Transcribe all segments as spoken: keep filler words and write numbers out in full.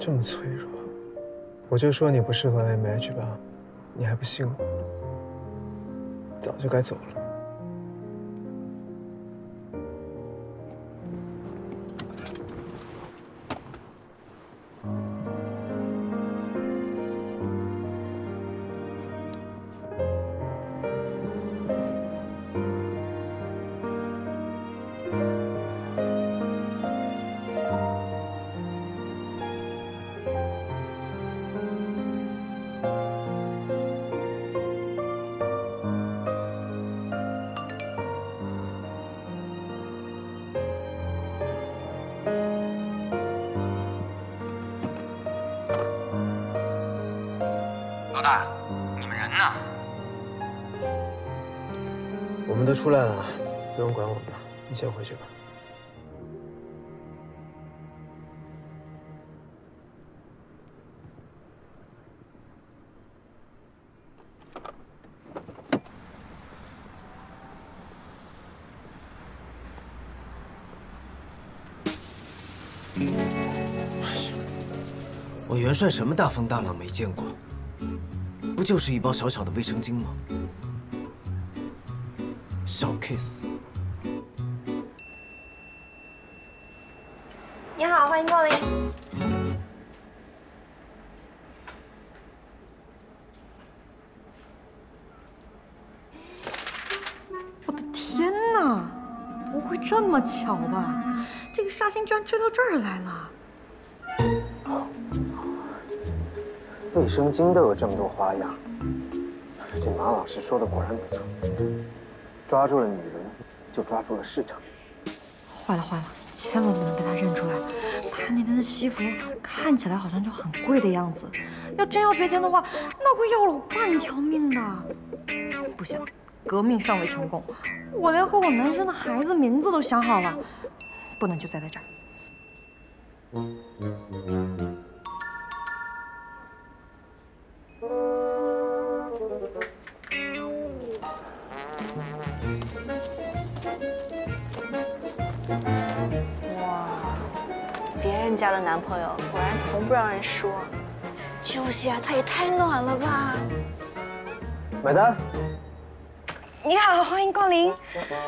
这么脆弱，我就说你不适合 M H 吧，你还不信我？早就该走了。 老大，你们人呢？ 我们都出来了，不用管我们了，你先回去吧。 我元帅什么大风大浪没见过？不就是一包小小的卫生巾吗？小 case。 你好，欢迎光临。我的天哪，不会这么巧吧？这个煞星居然追到这儿来了。 卫生巾都有这么多花样，这马老师说的果然不错，抓住了女人，就抓住了市场。 坏了坏了，千万不能被他认出来，他那天的西服看起来好像就很贵的样子，要真要赔钱的话，那会要了我半条命的。不行，革命尚未成功，我连和我男生的孩子名字都想好了，不能就栽在这儿。 哇，别人家的男朋友果然从不让人说。就是啊，他也太暖了吧！ 买单。 你好，欢迎光临。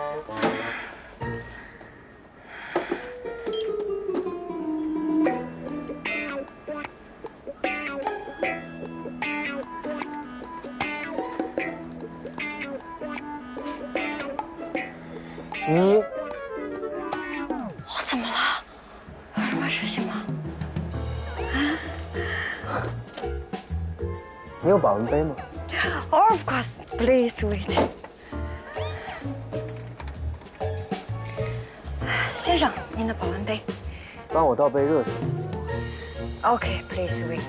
你， 我怎么了？有什么事情吗？啊？ 你有保温杯吗 Of course, please wait. 先生，您的保温杯。 帮我倒杯热水。 OK, please wait.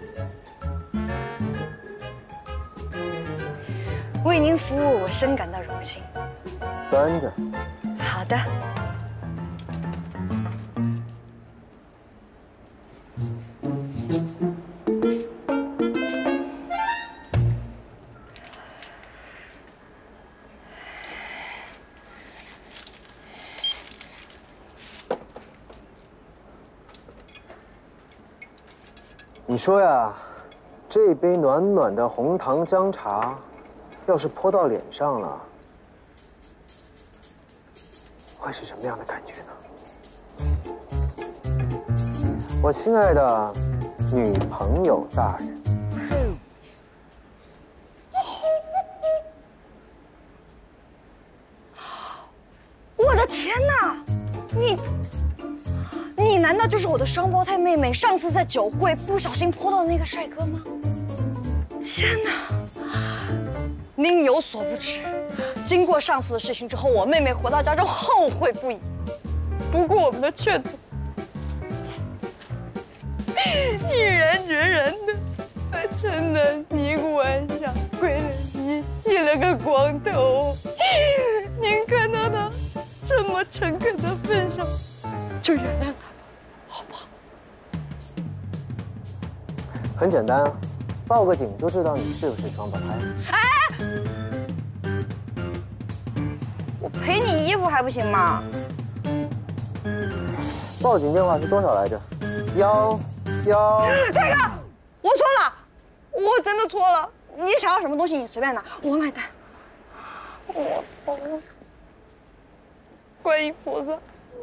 为您服务，我深感到荣幸。 端着。 好的。 你说呀，这杯暖暖的红糖姜茶，要是泼到脸上了，会是什么样的感觉呢？我亲爱的女朋友大人， 我的天哪，你！ 你难道就是我的双胞胎妹妹上次在酒会不小心泼到的那个帅哥吗？天哪！您有所不知，经过上次的事情之后，我妹妹回到家中后悔不已，不顾我们的劝阻，毅然决然的在城南尼姑庵上跪了地，剃了个光头。您看到他这么诚恳的份上，就原谅他。 好不好？ 很简单啊，报个警就知道你是不是双胞胎。 哎，我赔你衣服还不行吗？ 报警电话是多少来着？幺哟， 大哥，我错了，我真的错了。你想要什么东西，你随便拿，我买单。我疯了，观音菩萨。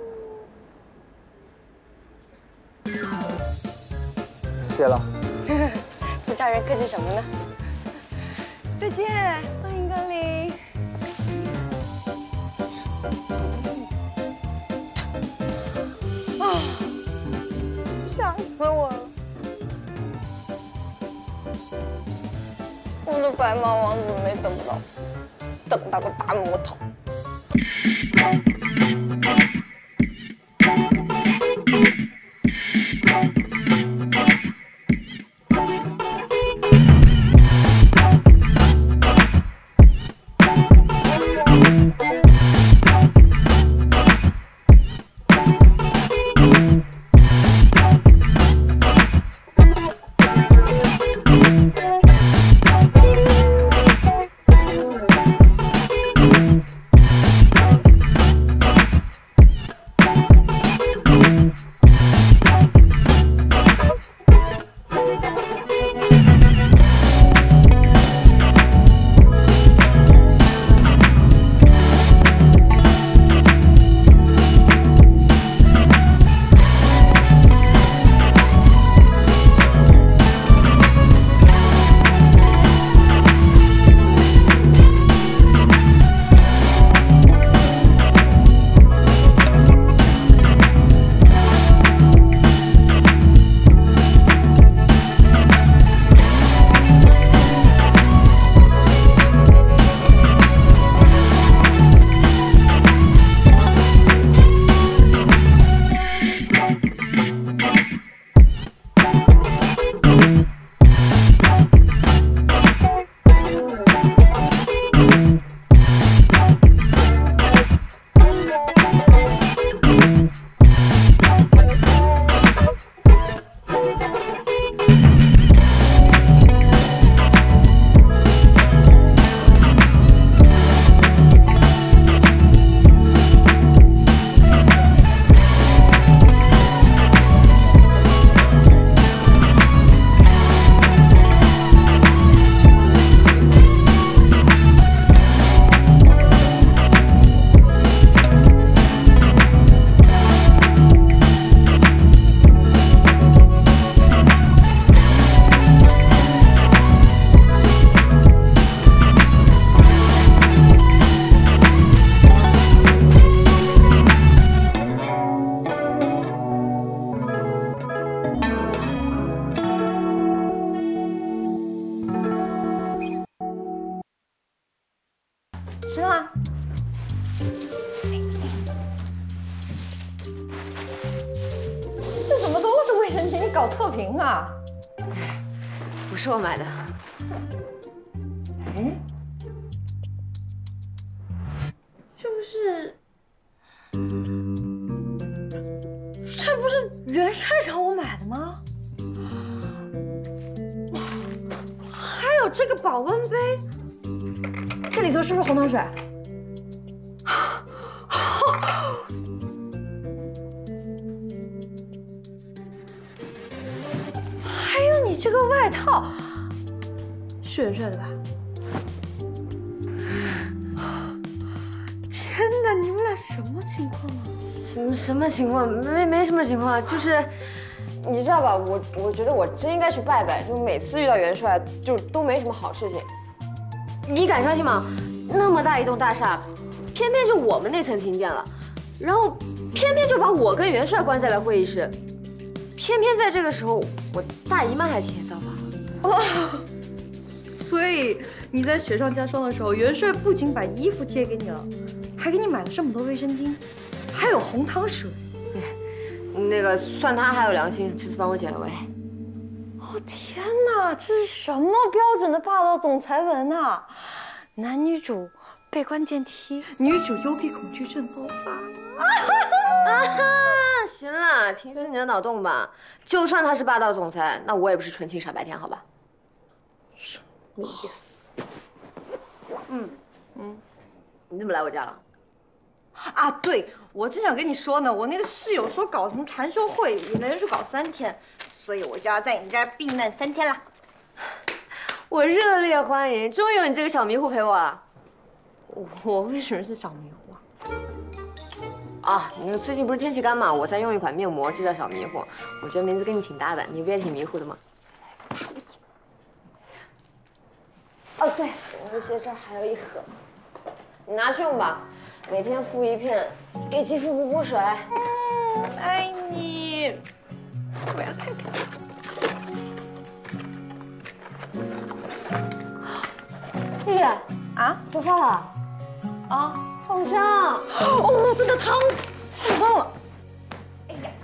谢了。 自家人客气什么呢？再见，欢迎光临。啊，吓死我了！我的白马王子没等到，等到个大魔头。 吃吗？这怎么都是卫生巾？你搞测评啊？ 不是我买的。 哎，这不是，这不是元帅找我买的吗？还有这个保温杯，这里头是不是红糖水？还有你这个外套，是元帅的吧？天哪，你们俩什么情况啊？ 什么什么情况？没没什么情况，就是，你知道吧？我我觉得我真应该去拜拜，就每次遇到元帅，就都没什么好事情。你敢相信吗？那么大一栋大厦，偏偏就我们那层停电了，然后偏偏就把我跟元帅关在了会议室，偏偏在这个时候，我大姨妈还提前遭发了。 哦，所以你在雪上加霜的时候，元帅不仅把衣服借给你了，还给你买了这么多卫生巾，还有红糖水。 那个算他还有良心，这次帮我解了围。 哦天哪，这是什么标准的霸道总裁文啊！男女主被关电梯，女主幽闭恐惧症爆发。 啊哈！行了，停止你的脑洞吧。就算他是霸道总裁，那我也不是纯情傻白甜，好吧？ 什么意思？ 嗯嗯，你怎么来我家了？ 啊，对，我正想跟你说呢，我那个室友说搞什么禅修会，也能去搞三天，所以我就要在你这儿避难三天啦。 我热烈欢迎，终于有你这个小迷糊陪我了。 我我为什么是小迷糊啊？ 啊，你最近不是天气干嘛？我在用一款面膜，这叫小迷糊。我觉得名字跟你挺搭的，你不也挺迷糊的吗？哦，对，我记得这儿还有一盒，你拿去用吧，每天敷一片，给肌肤补补水。 嗯，爱你。我要看看。 丽丽啊， 多发了。啊，好香！ 哦，我的汤烫光了。哎呀！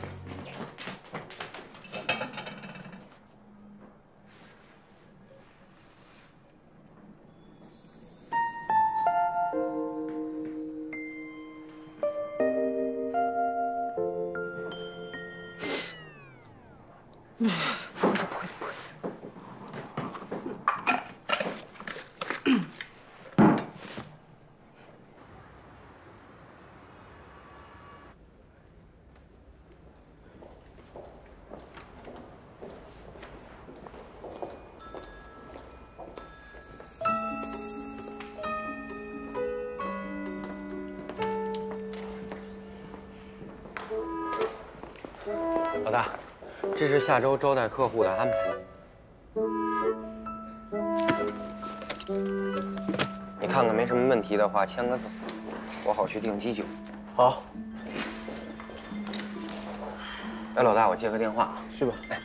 嗯，不会的，不会的，不会的。 老大，这是下周招待客户的安排。你看看没什么问题的话，签个字，我好去订机酒。 好。 哎，老大，我接个电话。 去吧。 哎。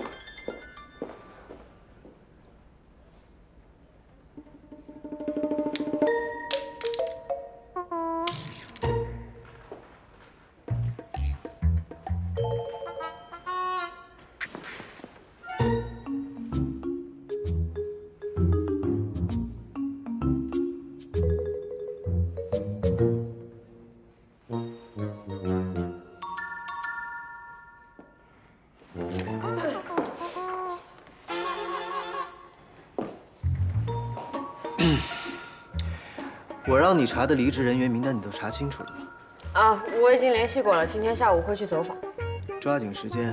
我让你查的离职人员名单，你都查清楚了吗？ 啊，我已经联系过了，今天下午会去走访。 抓紧时间。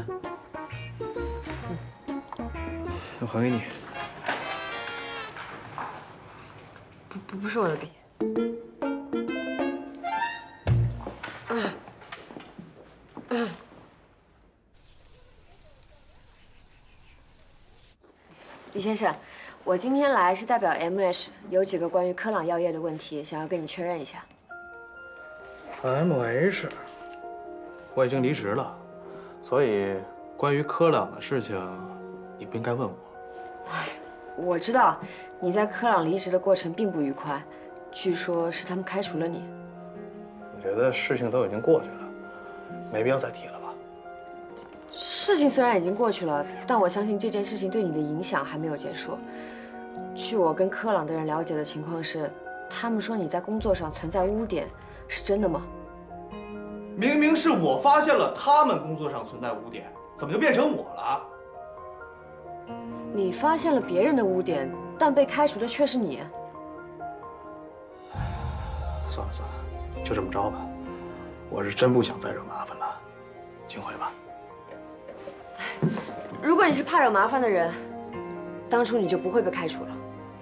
嗯，我还给你。 不不不是我的笔。嗯嗯。李先生，我今天来是代表 M H， 有几个关于科朗药业的问题，想要跟你确认一下。 M H， 我已经离职了，所以关于科朗的事情，你不应该问我。 哎，我知道你在科朗离职的过程并不愉快，据说是他们开除了你。 我觉得事情都已经过去了，没必要再提了吧。 事情虽然已经过去了，但我相信这件事情对你的影响还没有结束。据我跟科朗的人了解的情况是，他们说你在工作上存在污点，是真的吗？ 明明是我发现了他们工作上存在污点，怎么就变成我了？ 你发现了别人的污点，但被开除的却是你。 算了算了，就这么着吧。我是真不想再惹麻烦了，请回吧。 如果你是怕惹麻烦的人，当初你就不会被开除了。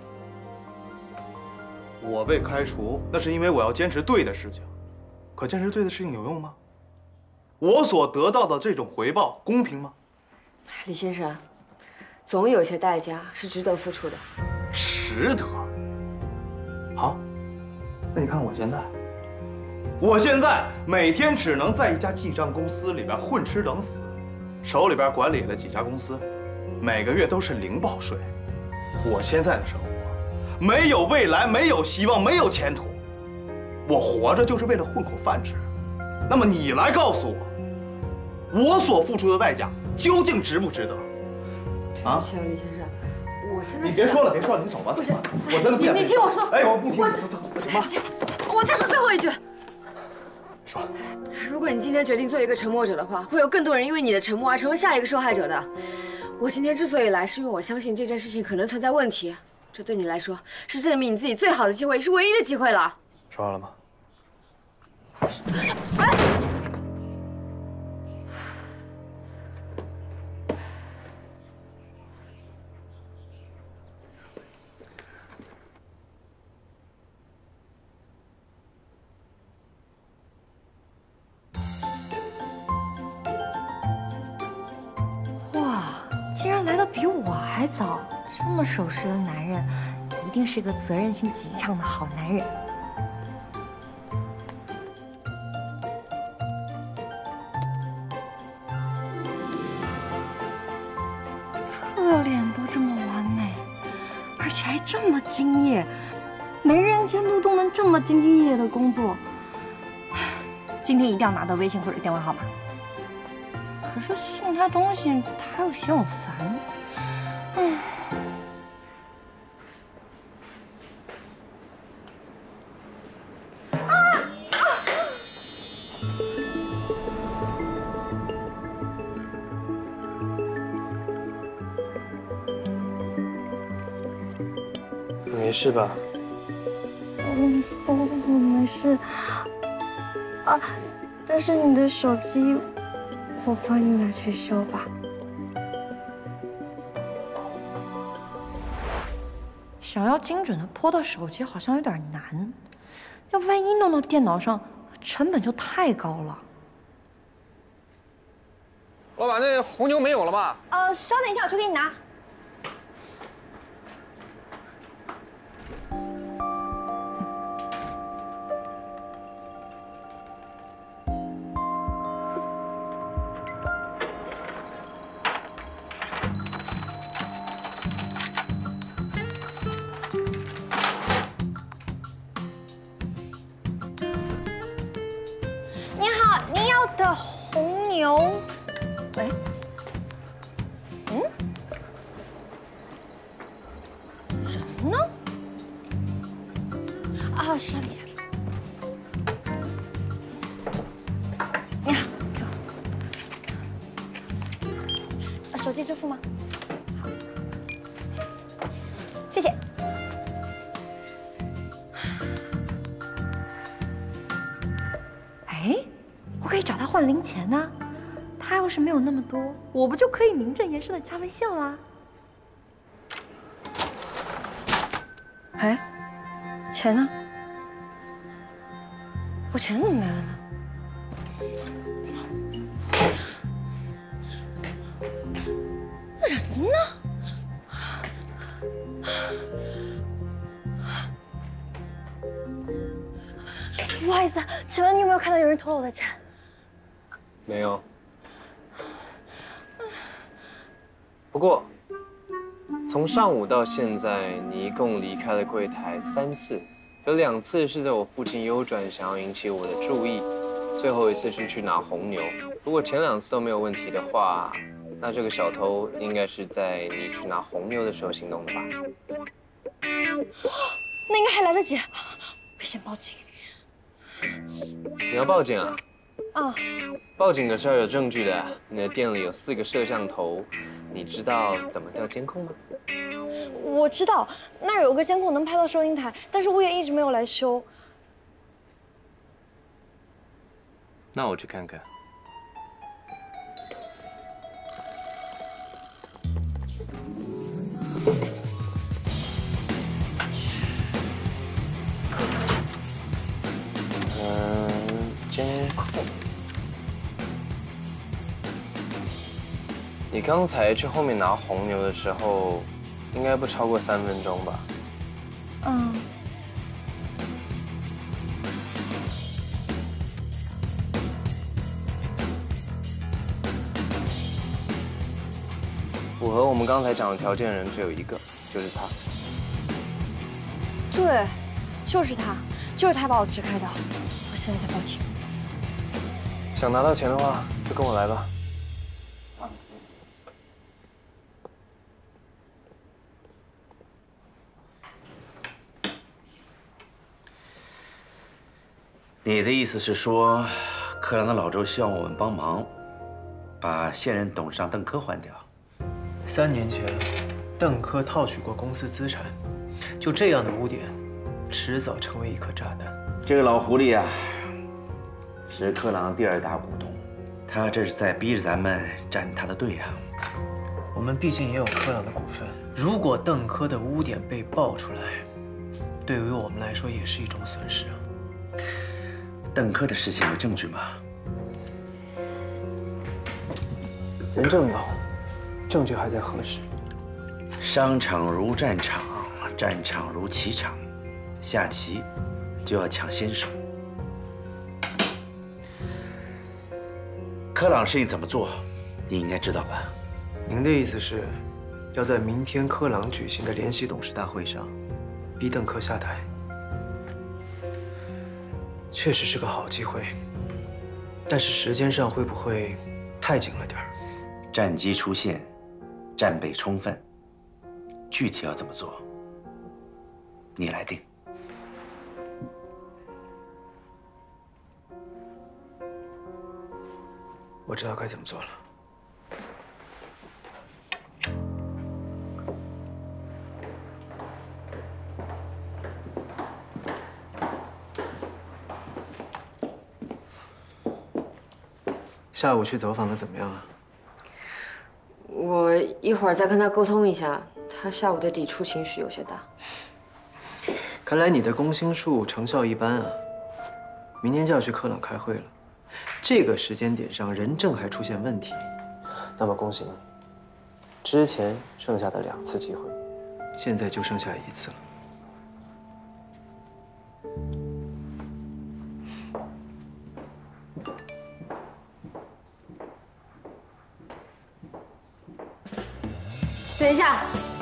我被开除，那是因为我要坚持对的事情。可坚持对的事情有用吗？我所得到的这种回报公平吗？ 李先生，总有些代价是值得付出的。 值得。好，那你看我现在，我现在每天只能在一家记账公司里边混吃等死，手里边管理了几家公司，每个月都是零报税。我现在的生活没有未来，没有希望，没有前途。我活着就是为了混口饭吃。那么你来告诉我，我所付出的代价究竟值不值得？ 啊，对不起啊，李先生，我真的…… 你别说了，别说了，你走吧， 不是， 我真的不想。 你你听我说， 哎，我不听，走走，不行吗？ 我再说最后一句。 说， 如果你今天决定做一个沉默者的话，会有更多人因为你的沉默而成为下一个受害者的。我今天之所以来，是因为我相信这件事情可能存在问题，这对你来说是证明你自己最好的机会，也是唯一的机会了。 说完了吗？ 竟然来的比我还早，这么守时的男人，一定是个责任心极强的好男人。侧脸都这么完美，而且还这么敬业，没人监督都能这么兢兢业业的工作。今天一定要拿到微信或者电话号码。可是送他东西，他又嫌我烦。嗯。啊啊！ 没事吧？ 嗯，不不不，没事。啊，但是你的手机。我帮你拿去修吧。想要精准的泼到手机好像有点难，要万一弄到电脑上，成本就太高了。 老板，那红牛没有了吧？ 呃，稍等一下，我去给你拿。的红牛，哎，嗯，人呢？啊，稍等一下。你好，给我。啊，手机支付吗？好，谢谢。 哎。我可以找他换零钱呢，他要是没有那么多，我不就可以名正言顺的加微信了？哎，钱呢？我钱怎么没了呢？人呢？不好意思，请问你有没有看到有人偷了我的钱？ 没有。不过，从上午到现在，你一共离开了柜台三次，有两次是在我父亲右转，想要引起我的注意，最后一次是去拿红牛。如果前两次都没有问题的话，那这个小偷应该是在你去拿红牛的时候行动的吧？ 那应该还来得及，我先报警。 你要报警啊？ 啊！ 报警可是要有证据的。你的店里有四个摄像头，你知道怎么调监控吗？ 我知道，那儿有个监控能拍到收银台，但是物业一直没有来修。 那我去看看。嗯，监控。你刚才去后面拿红牛的时候，应该不超过三分钟吧？ 嗯。 符合我们刚才讲的条件的人只有一个，就是他。 对，就是他，就是他把我支开的。我现在在报警。 想拿到钱的话，就跟我来吧。 你的意思是说，柯朗的老周希望我们帮忙，把现任董事长邓科换掉？ 三年前，邓科套取过公司资产，就这样的污点，迟早成为一颗炸弹。 这个老狐狸啊， 是柯朗第二大股东，他这是在逼着咱们站他的队啊。 我们毕竟也有柯朗的股份，如果邓科的污点被爆出来，对于我们来说也是一种损失啊。 邓科的事情有证据吗？ 人证有，证据还在核实。 商场如战场，战场如棋场，下棋就要抢先手。柯朗事情怎么做，你应该知道吧？ 您的意思是，要在明天柯朗举行的联席董事大会上，逼邓科下台？确实是个好机会，但是时间上会不会太紧了点儿？ 战机出现，战备充分，具体要怎么做，你来定。 我知道该怎么做了。下午去走访的怎么样啊？ 我一会儿再跟他沟通一下，他下午的抵触情绪有些大。 看来你的攻心术成效一般啊！明天就要去科朗开会了，这个时间点上人证还出现问题， 那么恭喜你，之前剩下的两次机会， 现在就剩下一次了。 等一下，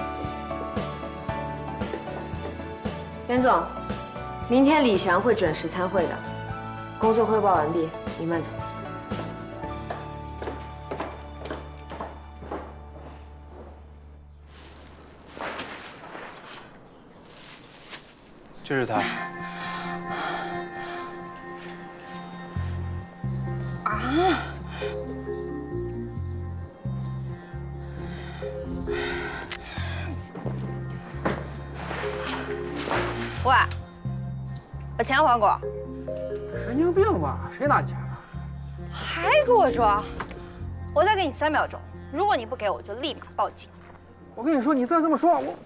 袁总，明天李翔会准时参会的。工作汇报完毕，你慢走。 就是他。 啊！喂，把钱还给我！ 神经病吧？谁拿钱了？ 还给我装！我再给你三秒钟，如果你不给我，就立马报警。 我跟你说，你再这么说，我……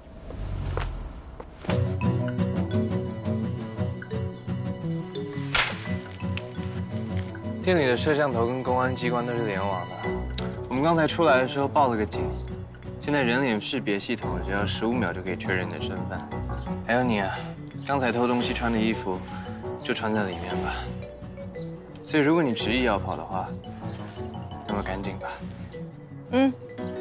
店里的摄像头跟公安机关都是联网的。我们刚才出来的时候报了个警，现在人脸识别系统只要十五秒就可以确认你的身份。还有你啊，刚才偷东西穿的衣服就穿在里面吧。所以如果你执意要跑的话，那么赶紧吧。 嗯。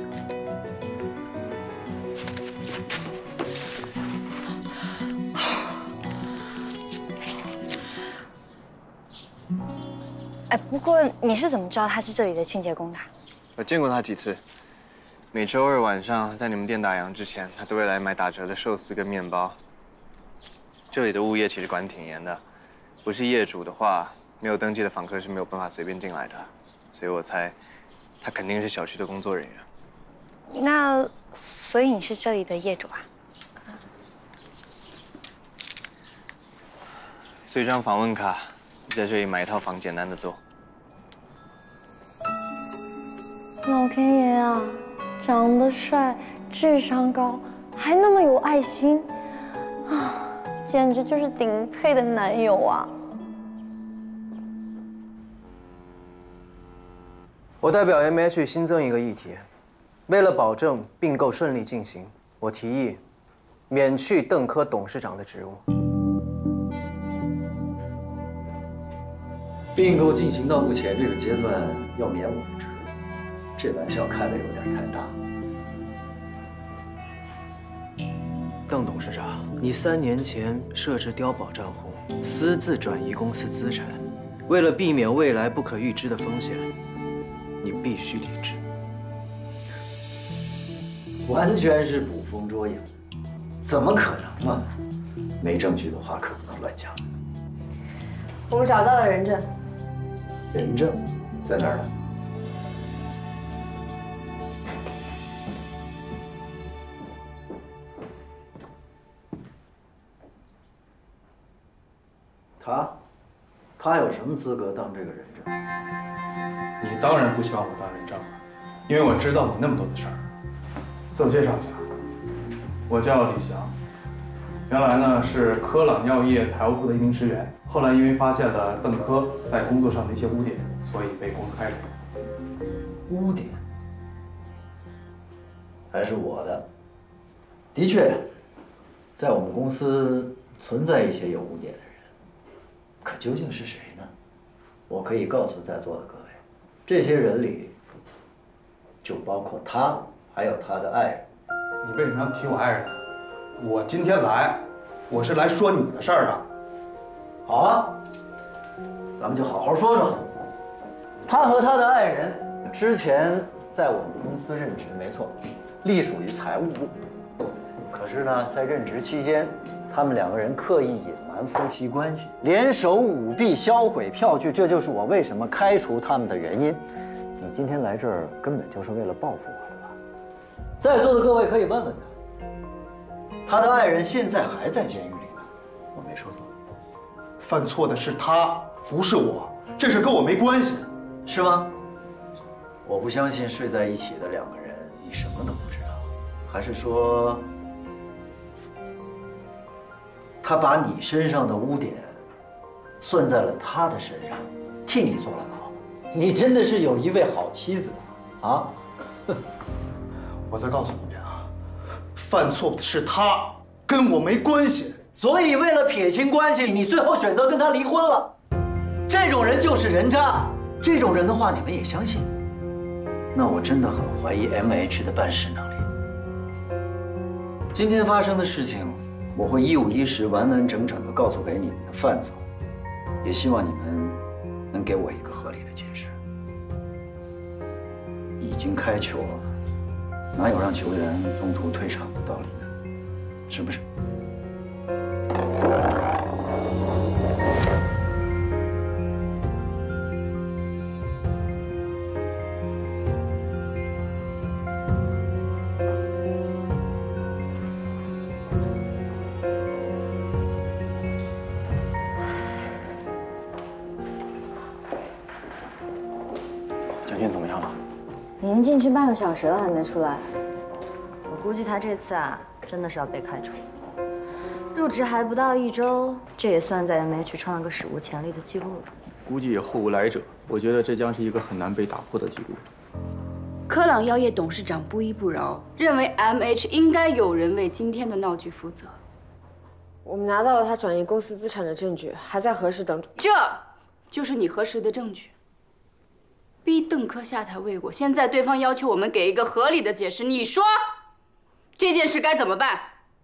哎，不过你是怎么知道他是这里的清洁工的？ 我见过他几次，每周二晚上在你们店打烊之前，他都会来买打折的寿司跟面包。这里的物业其实管挺严的，不是业主的话，没有登记的访客是没有办法随便进来的。所以我猜，他肯定是小区的工作人员。 那所以你是这里的业主啊？ 做一张访问卡，比在这里买一套房简单的多。 老天爷啊，长得帅，智商高，还那么有爱心，啊，简直就是顶配的男友啊！ 我代表 M H 新增一个议题，为了保证并购顺利进行，我提议免去邓科董事长的职务。 并购进行到目前这个阶段，要免我的职，这玩笑开的有点太大。 邓董事长，你三年前设置碉堡账户，私自转移公司资产，为了避免未来不可预知的风险，你必须离职。 完全是捕风捉影，怎么可能嘛？没证据的话，可不能乱讲。 我们找到了人证。 人证在哪儿呢？ 他他有什么资格当这个人证？ 你当然不希望我当人证了，因为我知道你那么多的事儿。自我介绍一下，我叫李翔，原来呢是科朗药业财务部的一名职员，后来因为发现了邓科在工作上的一些污点，所以被公司开除。 污点还是我的。的确，在我们公司存在一些有污点的人，可究竟是谁呢？我可以告诉在座的各位，这些人里就包括他，还有他的爱人。 你为什么要提我爱人？我今天来，我是来说你的事儿的。 好啊，咱们就好好说说。他和他的爱人之前在我们公司任职，没错，隶属于财务部。可是呢，在任职期间，他们两个人刻意隐瞒夫妻关系，联手舞弊、销毁票据，这就是我为什么开除他们的原因。你今天来这儿根本就是为了报复我的吧？在座的各位可以问问他，他的爱人现在还在监狱里呢，我没说错。 犯错的是他，不是我，这事跟我没关系， 是吗？我不相信睡在一起的两个人，你什么都不知道，还是说？他把你身上的污点算在了他的身上，替你坐了牢。你真的是有一位好妻子啊！ 我再告诉你一遍啊，犯错的是他，跟我没关系。 所以为了撇清关系，你最后选择跟他离婚了。这种人就是人渣，这种人的话你们也相信？那我真的很怀疑 M H 的办事能力。今天发生的事情。我会一五一十、完完整整的告诉给你们的范总，也希望你们能给我一个合理的解释。已经开球了，哪有让球员中途退场的道理呢？是不是？ 已经进去半个小时了，还没出来。我估计他这次啊，真的是要被开除。入职还不到一周，这也算在 M H 创了个史无前例的记录了。 估计也后无来者。我觉得这将是一个很难被打破的记录。 科朗药业董事长不依不饶，认为 M H 应该有人为今天的闹剧负责。 我们拿到了他转移公司资产的证据，还在核实等中。 这就是你核实的证据。逼邓科下台未果，现在对方要求我们给一个合理的解释，你说这件事该怎么办？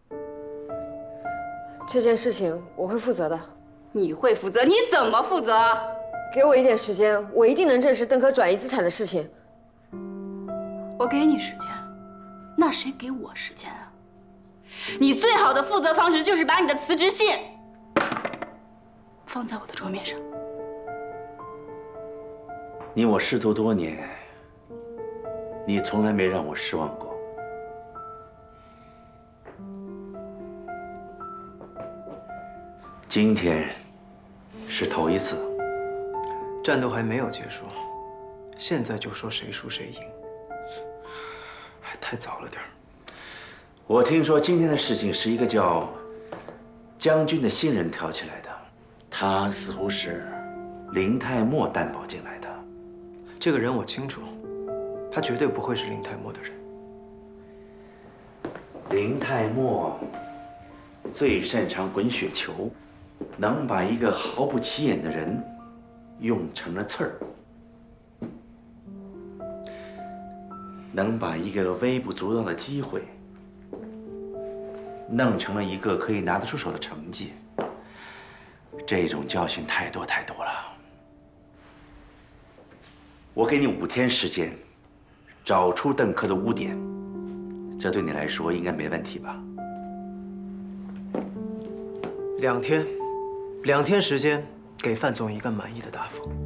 这件事情我会负责的。 你会负责？你怎么负责？ 给我一点时间，我一定能证实邓科转移资产的事情。 我给你时间，那谁给我时间啊？你最好的负责方式就是把你的辞职信放在我的桌面上。 你我师徒多年，你从来没让我失望过。今天是头一次， 战斗还没有结束，现在就说谁输谁赢，还太早了点儿。 我听说今天的事情是一个叫将军的新人挑起来的，他似乎是林泰墨担保进来的。 这个人我清楚，他绝对不会是林泰墨的人。 林泰墨最擅长滚雪球，能把一个毫不起眼的人用成了刺儿，能把一个微不足道的机会弄成了一个可以拿得出手的成绩。这种教训太多太多了。我给你五天时间，找出邓科的污点，这对你来说应该没问题吧？ 两天，两天时间，给范总一个满意的答复。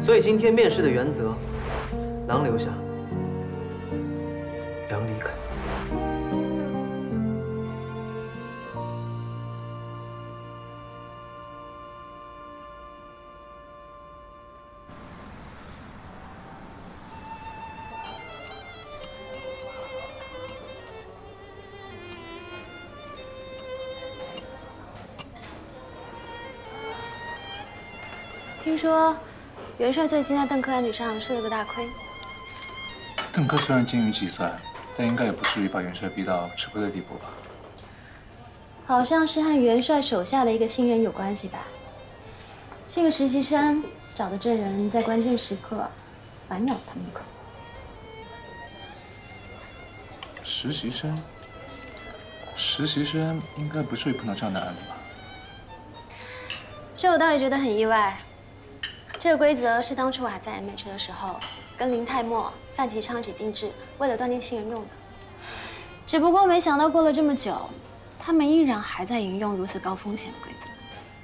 所以今天面试的原则，狼留下，羊离开。 听说元帅最近在邓科案底上吃了个大亏。 邓科虽然精于计算，但应该也不至于把元帅逼到吃亏的地步吧？ 好像是和元帅手下的一个新人有关系吧？这个实习生找的证人在关键时刻反咬他们一口。 实习生？实习生应该不至于碰到这样的案子吧？ 这我倒也觉得很意外。这个规则是当初我还在 M H 的时候，跟林泰墨、范其昌一起定制，为了锻炼新人用的。只不过没想到过了这么久，他们依然还在引用如此高风险的规则。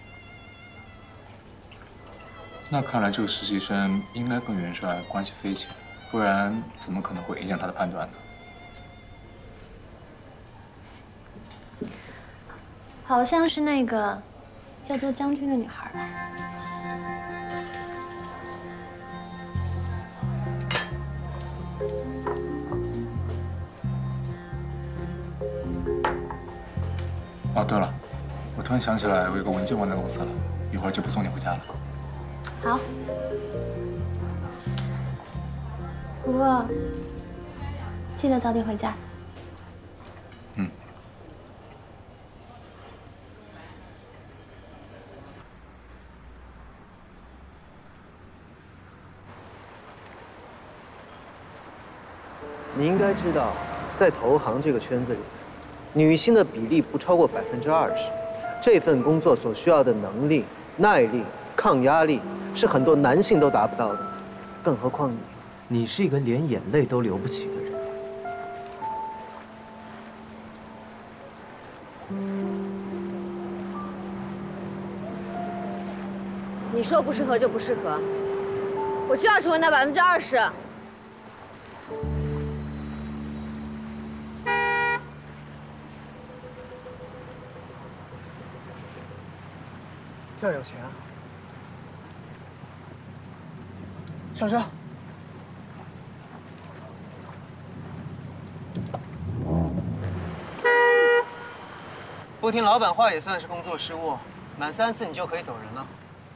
那看来这个实习生应该跟元帅关系匪浅，不然怎么可能会影响他的判断呢？ 好像是那个叫做将军的女孩吧。 哦，对了，我突然想起来，我有个文件忘在公司了，一会儿就不送你回家了。 好。不过记得早点回家。 嗯。 你应该知道，在投行这个圈子里，女性的比例不超过百分之二十。这份工作所需要的能力、耐力、抗压力，是很多男性都达不到的。更何况你，你是一个连眼泪都流不起的人。 你说不适合就不适合，我就要成为那百分之二十。 这儿有钱啊！上车。 不听老板话也算是工作失误，满三次你就可以走人了。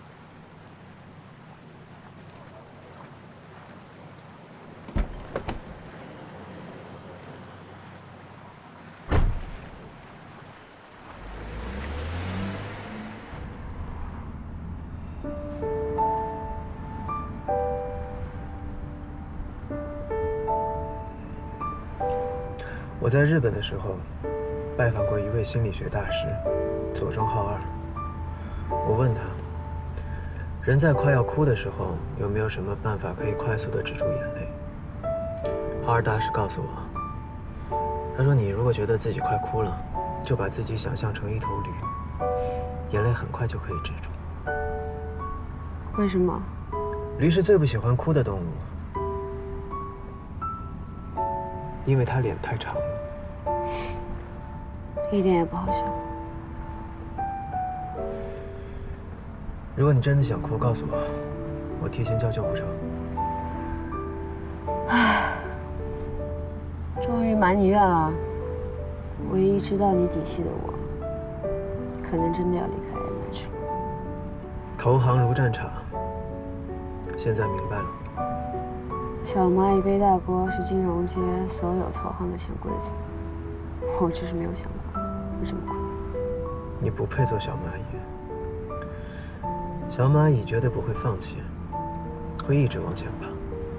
我在日本的时候，拜访过一位心理学大师，佐中浩二。我问他，人在快要哭的时候，有没有什么办法可以快速地止住眼泪？浩二大师告诉我，他说你如果觉得自己快哭了，就把自己想象成一头驴，眼泪很快就可以止住。 为什么？ 驴是最不喜欢哭的动物，因为它脸太长了。 一点也不好笑。 如果你真的想哭，告诉我，我提前叫救护车。 唉，终于满你愿了。唯一知道你底细的我，可能真的要离开 M H 了。 投行如战场，现在明白了。 小蚂蚁背大锅是金融街所有投行的潜规则，我只是没有想过会这么快。 你不配做小蚂蚁。小蚂蚁绝对不会放弃，会一直往前爬。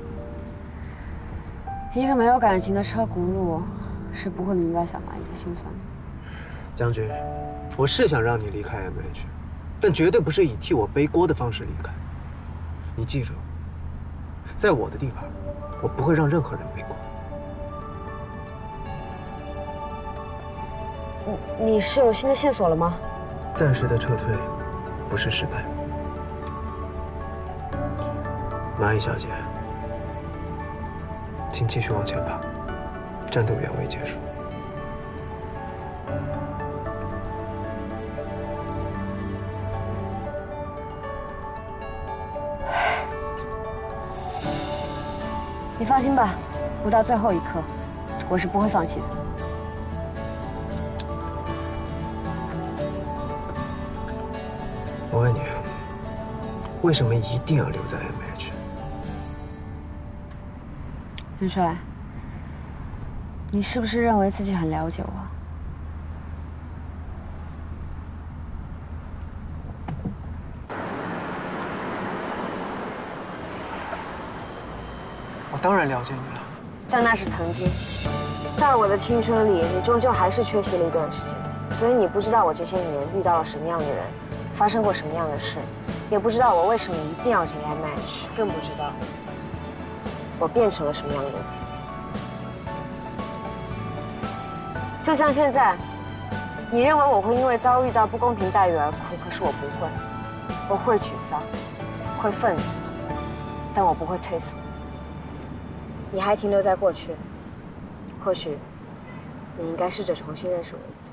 一个没有感情的车轱辘是不会明白小蚂蚁的心酸的。 将军，我是想让你离开 M H， 但绝对不是以替我背锅的方式离开。你记住，在我的地盘，我不会让任何人背锅。 你你是有新的线索了吗？ 暂时的撤退，不是失败。 蚂蚁小姐，请继续往前跑，战斗远未结束。 你放心吧，不到最后一刻，我是不会放弃的。 我问你，为什么一定要留在 M H？ 元帅，你是不是认为自己很了解我？ 我当然了解你了， 但那是曾经，在我的青春里，你终究还是缺席了一段时间，所以你不知道我这些年遇到了什么样的人，发生过什么样的事，也不知道我为什么一定要进 M H， 更不知道我变成了什么样的人。就像现在，你认为我会因为遭遇到不公平待遇而哭，可是我不会，我会沮丧，会愤怒，但我不会退缩。你还停留在过去，或许你应该试着重新认识我一次。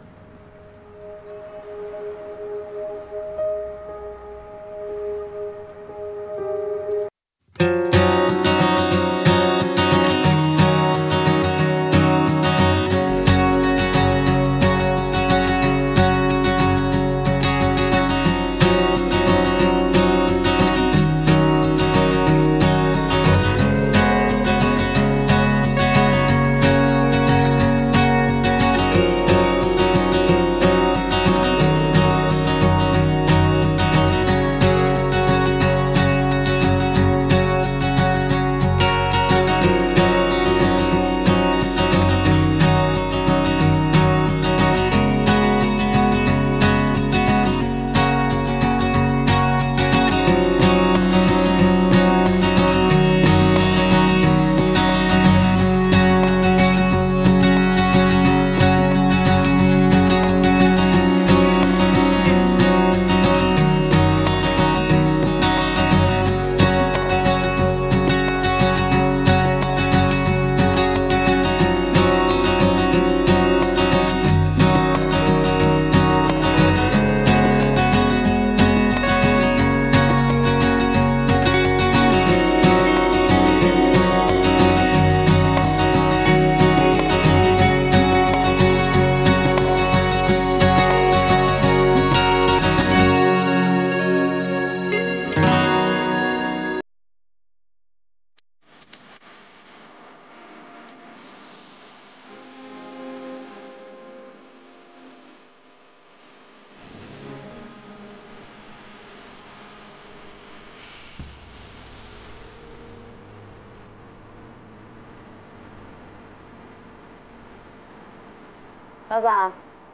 爸爸，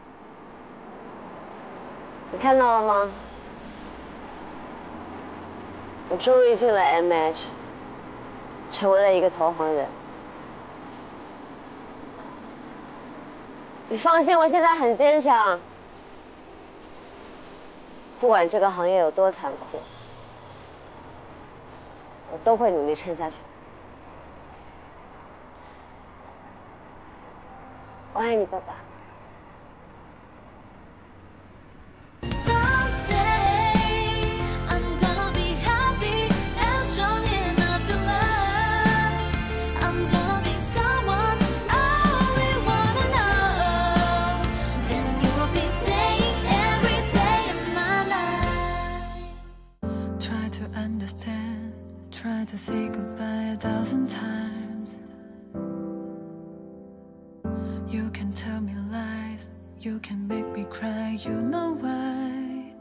你看到了吗？我终于进了 M H， 成为了一个投行人。你放心，我现在很坚强，不管这个行业有多残酷，我都会努力撑下去。我爱你，爸爸。 Try to say goodbye a thousand times. You can tell me lies, you can make me cry, you know why.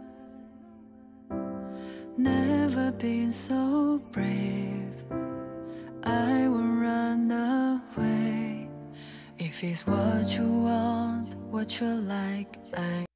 Never been so brave, I will run away. If it's what you want, what you like, I